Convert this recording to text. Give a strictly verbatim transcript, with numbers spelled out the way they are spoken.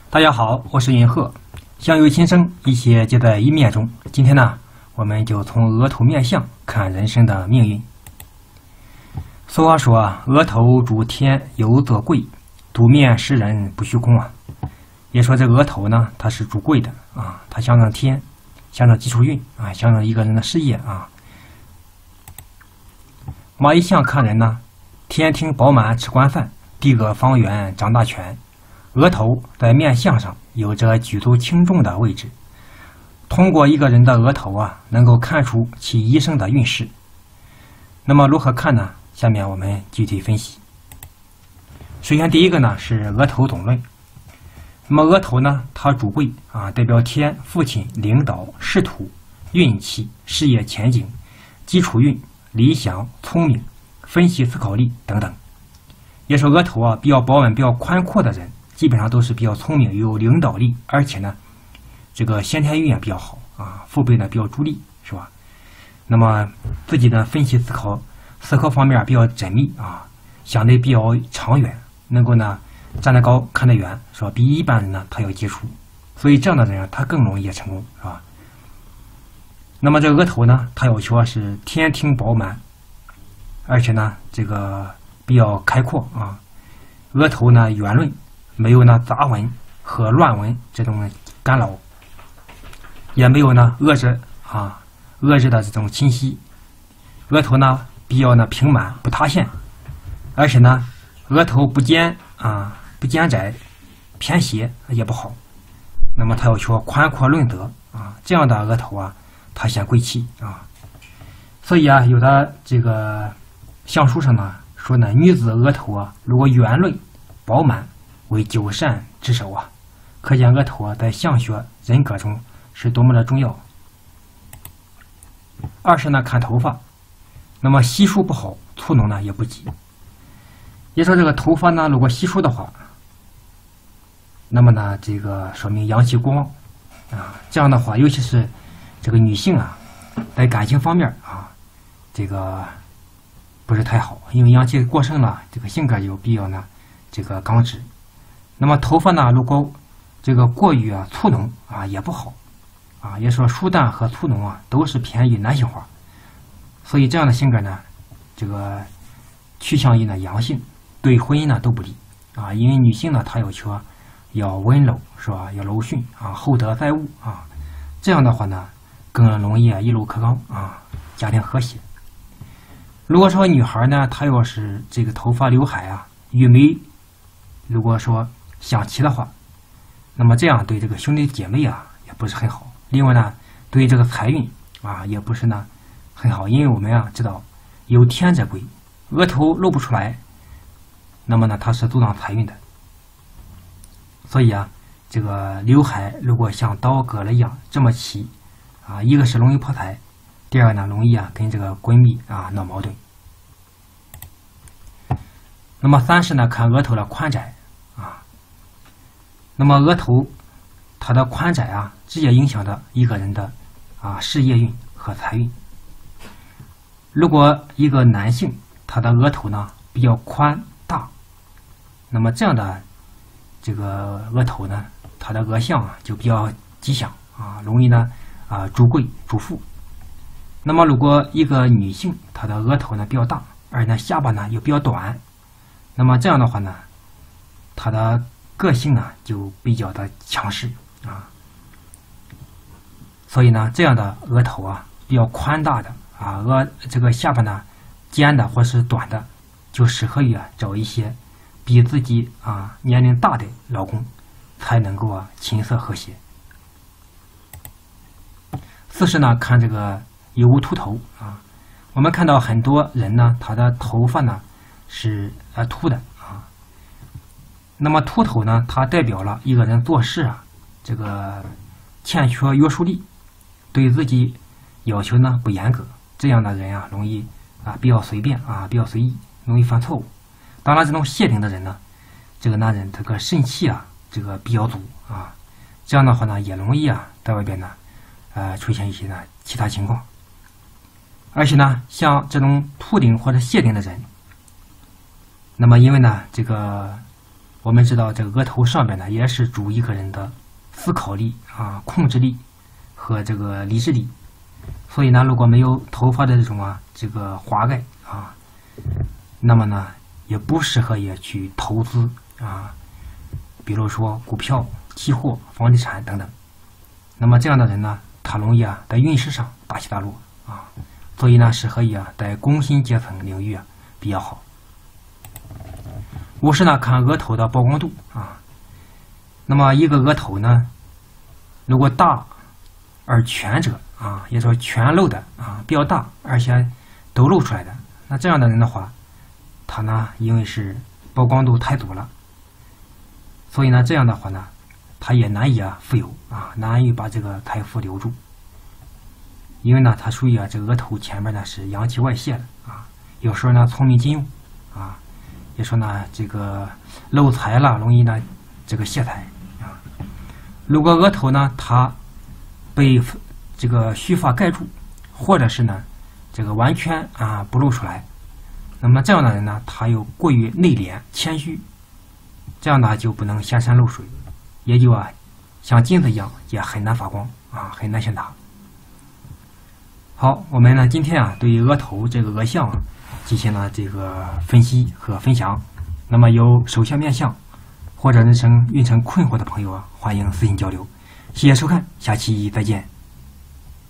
大家好，我是云鹤，相由心生，一切皆在一面中。今天呢，我们就从额头面相看人生的命运。俗话说啊，额头主天，有则贵，赌面识人不虚空啊。也说这额头呢，它是主贵的啊，它象征天，象征基础运啊，象征一个人的事业啊。马一相看人呢，天庭饱满吃官饭，地阁方圆掌大权。额头在面相上有着举足轻重的位置，通过一个人的额头啊，能够看出其一生的运势。那么如何看呢？下面我们具体分析。首先第一个呢是额头总论。那么额头呢，它主贵啊，代表天、父亲、领导、仕途、运气、事业前景、基础运、理想、聪明、分析思考力等等。也说额头啊比较饱满、比较宽阔的人，基本上都是比较聪明、有领导力，而且呢，这个先天运也比较好啊，父辈呢比较助力，是吧？那么自己的分析思考、思考方面比较缜密啊，想的比较长远，能够呢站得高看得远，是吧？比一般人呢他要杰出，所以这样的人他更容易成功，是吧？那么这个额头呢，它要求啊是天庭饱满，而且呢这个比较开阔啊，额头呢圆润。没有呢杂纹和乱纹这种干扰，也没有呢遏制啊遏制的这种侵袭。额头呢比较呢平满不塌陷，而且呢额头不尖啊不尖窄偏斜也不好。那么它要求宽阔润泽啊，这样的额头啊它显贵气啊。所以啊有的这个相书上呢说呢，女子额头啊如果圆润饱满为九善之首啊，可见额头啊在相学人格中是多么的重要。二是呢看头发，那么稀疏不好，粗浓呢也不吉。也说这个头发呢如果稀疏的话，那么呢这个说明阳气过旺啊，这样的话尤其是这个女性啊，在感情方面啊，这个不是太好，因为阳气过盛了，这个性格就比较呢这个刚直。那么头发呢，如果这个过于啊粗浓啊也不好啊，也说疏淡和粗浓啊都是偏于男性化，所以这样的性格呢，这个趋向于呢阳性，对婚姻呢都不利啊，因为女性呢她要求啊要温柔是吧，要柔顺啊，厚德载物啊，这样的话呢更容易啊一路可刚啊，家庭和谐。如果说女孩呢，她要是这个头发刘海啊与眉，如果说相齐的话，那么这样对这个兄弟姐妹啊也不是很好。另外呢，对这个财运啊也不是呢很好，因为我们啊知道有天者贵，额头露不出来，那么呢它是阻挡财运的。所以啊，这个刘海如果像刀割了一样这么齐啊，一个是容易破财，第二个呢容易啊跟这个闺蜜啊闹矛盾。那么三是呢看额头的宽窄啊，那么额头它的宽窄啊，直接影响到一个人的啊事业运和财运。如果一个男性他的额头呢比较宽大，那么这样的这个额头呢，他的额相啊就比较吉祥啊，容易呢啊主贵主富。那么如果一个女性她的额头呢比较大，而呢下巴呢又比较短，那么这样的话呢，他的个性呢就比较的强势啊，所以呢这样的额头啊比较宽大的啊，额这个下巴呢尖的或是短的，就适合于啊找一些比自己啊年龄大的老公，才能够啊琴瑟和谐。四是呢看这个有无秃头啊，我们看到很多人呢，他的头发呢是呃秃的啊。那么秃头呢，它代表了一个人做事啊，这个欠缺约束力，对自己要求呢不严格，这样的人啊，容易啊比较随便啊，比较随意，容易犯错误。当然，这种谢顶的人呢，这个男人这个肾气啊，这个比较足啊，这样的话呢，也容易啊在外边呢，呃出现一些呢其他情况。而且呢，像这种秃顶或者谢顶的人，那么因为呢这个我们知道这个额头上边呢，也是主一个人的思考力啊、控制力和这个理智力。所以呢，如果没有头发的这种啊这个华盖啊，那么呢也不适合也去投资啊，比如说股票、期货、房地产等等。那么这样的人呢，他容易啊在运势上大起大落啊，所以呢适合于啊在工薪阶层领域啊比较好。五是呢看额头的曝光度啊，那么一个额头呢，如果大而全者啊，也就是说全露的啊比较大，而且都露出来的，那这样的人的话，他呢因为是曝光度太足了，所以呢这样的话呢，他也难以啊富有啊，难以把这个财富留住，因为呢他属于啊这个额头前面呢是阳气外泄的啊，有时候呢聪明禁用啊，也说呢这个漏财了，容易呢这个泄财啊。如果额头呢它被这个须发盖住，或者是呢这个完全啊不露出来，那么这样的人呢，他又过于内敛谦虚，这样呢就不能显山露水，也就啊像金子一样，也很难发光啊，很难显达。好，我们呢今天啊对于额头这个额相啊进行了这个分析和分享。那么有手相面相或者人生运程困惑的朋友啊，欢迎私信交流。谢谢收看，下期再见。